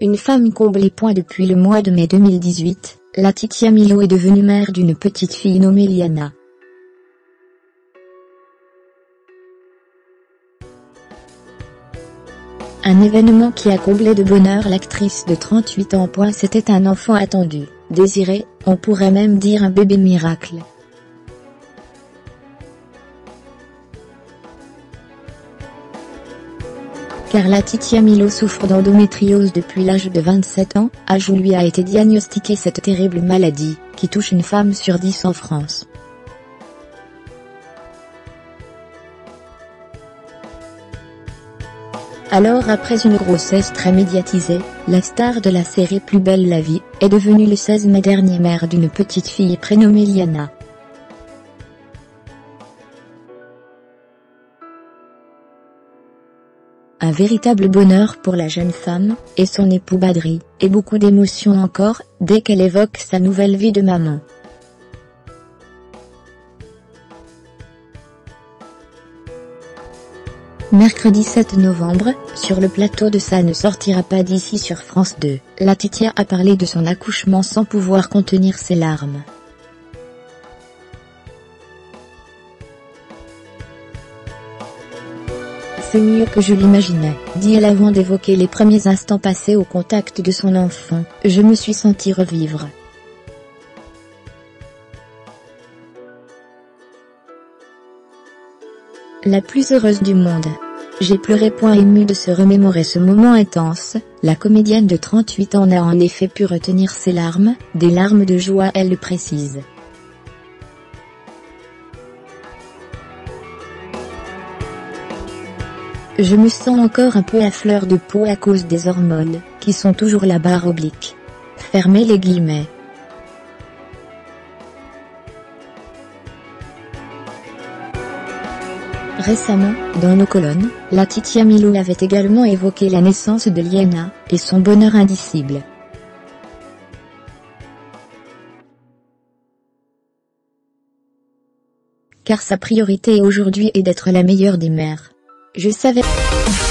Une femme comble et point depuis le mois de mai 2018, Laetitia Milo est devenue mère d'une petite fille nommée Liana. Un événement qui a comblé de bonheur l'actrice de 38 ans. C'était un enfant attendu, désiré, on pourrait même dire un bébé miracle. Car Laetitia Milo souffre d'endométriose depuis l'âge de 27 ans, âge où lui a été diagnostiquée cette terrible maladie, qui touche une femme sur 10 en France. Alors après une grossesse très médiatisée, la star de la série Plus belle la vie, est devenue le 16 mai dernier mère d'une petite fille prénommée Liana. Un véritable bonheur pour la jeune femme, et son époux Badri, et beaucoup d'émotions encore, dès qu'elle évoque sa nouvelle vie de maman. Mercredi 7 novembre, sur le plateau de Ça ne sortira pas d'ici sur France 2, Laetitia a parlé de son accouchement sans pouvoir contenir ses larmes. C'est mieux que je l'imaginais, dit-elle avant d'évoquer les premiers instants passés au contact de son enfant. Je me suis sentie revivre. La plus heureuse du monde. J'ai pleuré. Émue de se remémorer ce moment intense, la comédienne de 38 ans n'a en effet pu retenir ses larmes, des larmes de joie, elle le précise. Je me sens encore un peu à fleur de peau à cause des hormones, qui sont toujours la barre oblique. Fermez les guillemets. Récemment, dans nos colonnes, Laetitia Milo avait également évoqué la naissance de Liana, et son bonheur indicible. Car sa priorité aujourd'hui est d'être la meilleure des mères. Je savais.